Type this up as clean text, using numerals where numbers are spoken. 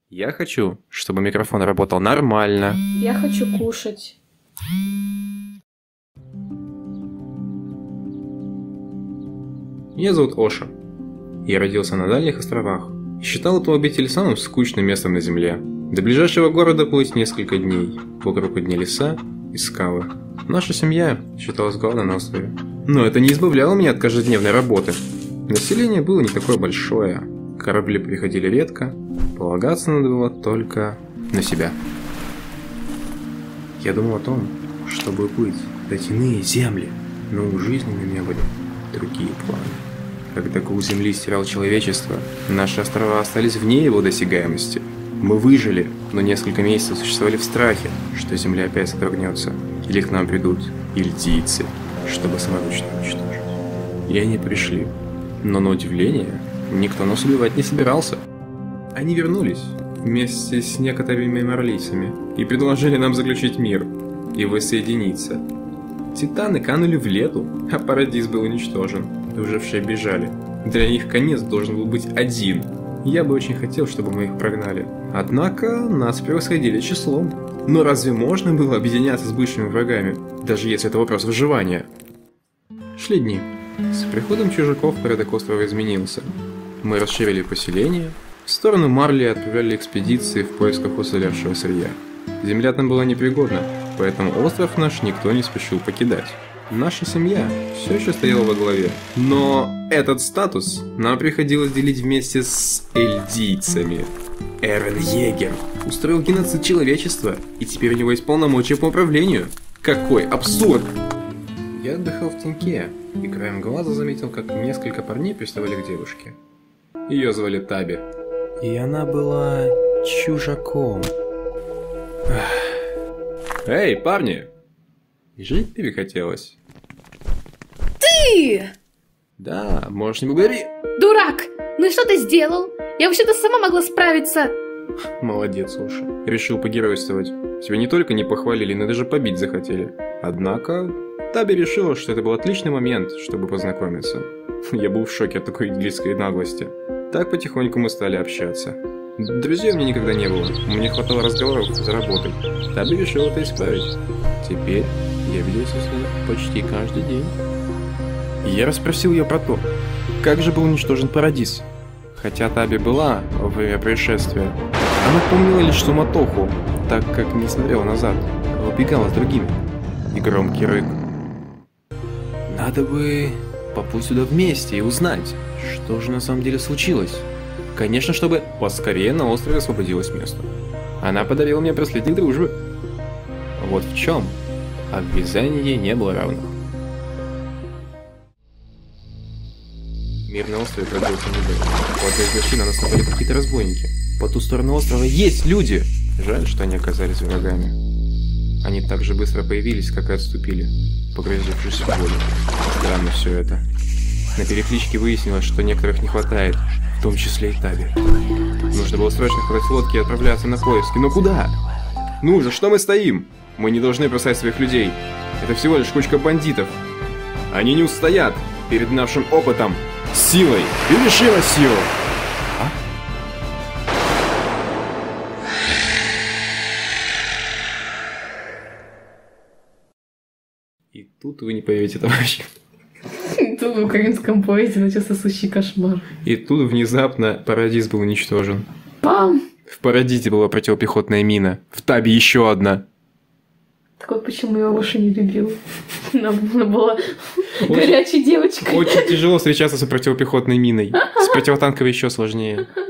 Я хочу, чтобы микрофон работал нормально. Я хочу кушать. Меня зовут Оша. Я родился на дальних островах и считал эту обитель самым скучным местом на Земле. До ближайшего города плыть несколько дней. Вокруг одни леса и скалы. Наша семья считалась главной на острове. Но это не избавляло меня от каждодневной работы. Население было не такое большое. Корабли приходили редко. Полагаться надо было только на себя. Я думал о том, чтобы уплыть до иные земли, но у жизни у меня были другие планы. Когда гул Земли стирал человечество, наши острова остались вне его досягаемости. Мы выжили, но несколько месяцев существовали в страхе, что Земля опять содрогнется, или к нам придут ильдийцы, чтобы саморучно уничтожить. И они пришли, но на удивление, никто нас убивать не собирался. Они вернулись вместе с некоторыми марлийцами и предложили нам заключить мир и воссоединиться. Титаны канули в лету, а Парадис был уничтожен. Выжившие бежали. Для них конец должен был быть один. Я бы очень хотел, чтобы мы их прогнали. Однако нас превосходили числом. Но разве можно было объединяться с бывшими врагами, даже если это вопрос выживания? Шли дни. С приходом чужаков порядок острова изменился. Мы расширили поселение. В сторону Марлии отправляли экспедиции в поисках уцелевшего сырья. Земля там была непригодна, поэтому остров наш никто не спешил покидать. Наша семья все еще стояла во главе, но этот статус нам приходилось делить вместе с эльдийцами. Эрен Егер устроил геноцид человечества, и теперь у него есть полномочия по управлению. Какой абсурд! Я отдыхал в теньке, и краем глаза заметил, как несколько парней приставали к девушке. Ее звали Таби. И она была чужаком. Эй, парни! Жить тебе хотелось? Ты! Да, можешь не благодарить. Дурак! Ну и что ты сделал? Я вообще-то сама могла справиться. Молодец, Уша. Решил погеройствовать. Тебя не только не похвалили, но даже побить захотели. Однако, Таби решила, что это был отличный момент, чтобы познакомиться. Я был в шоке от такой идиллийской наглости. Так потихоньку мы стали общаться. Друзей у меня никогда не было. Мне хватало разговоров за работой. Таби решил это исправить. Теперь я виделся с ней почти каждый день. Я расспросил ее про то, как же был уничтожен Парадис. Хотя Таби была во время происшествия, она помнила лишь суматоху, так как не смотрела назад, а убегала с другими. И громкий рык. Надо бы поплыть сюда вместе и узнать, что же на самом деле случилось. Конечно, чтобы поскорее на острове освободилось место. Она подарила мне браслет дружбы. Вот в чем. А в вязании ей не было равных. Мир на острове продлился неделю. Вот из ночи на нас напали какие-то разбойники. По ту сторону острова есть люди! Жаль, что они оказались врагами. Они так же быстро появились, как и отступили, погрузившись в воду. Странно все это. На перекличке выяснилось, что некоторых не хватает, в том числе и Таби. Нужно было срочно хватать лодки и отправляться на поиски. Но куда? Ну, за что мы стоим? Мы не должны бросать своих людей. Это всего лишь кучка бандитов. Они не устоят перед нашим опытом. Силой. Перешила силу. А? И тут вы не поверите, товарищи. Тут в украинском поэзии начался сущий кошмар. И тут внезапно Парадис был уничтожен. Пам! В Парадисе была противопехотная мина. В Таби еще одна. Так вот почему я Ошу не любил. Она была горячей девочкой. Очень тяжело встречаться с противопехотной миной. С противотанковой еще сложнее.